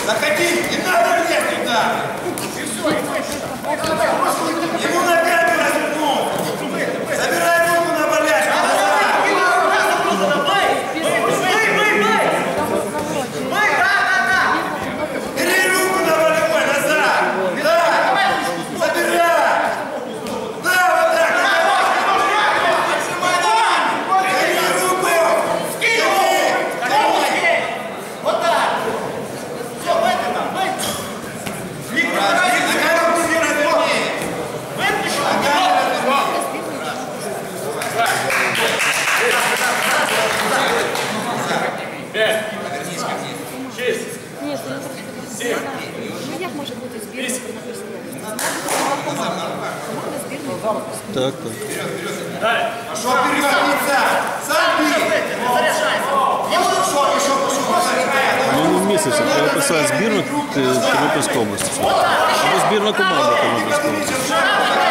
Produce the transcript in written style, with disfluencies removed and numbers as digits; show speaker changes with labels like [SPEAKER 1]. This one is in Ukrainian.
[SPEAKER 1] Заходи, не надо лезть туда. И все, ему на пятку развернул. Забирай руку на болячку. Бери руку на болевой, назад. Да, забирай. Да, вот так. Бери руку.
[SPEAKER 2] Вот так. Все, выйди там, выйди.
[SPEAKER 3] Як може бути збірна
[SPEAKER 4] Так, так.
[SPEAKER 1] А что перевернется? Забей.
[SPEAKER 4] Ну, місяця треба писати збірну Тернопільської області. Або збірна команда Тернопільської області.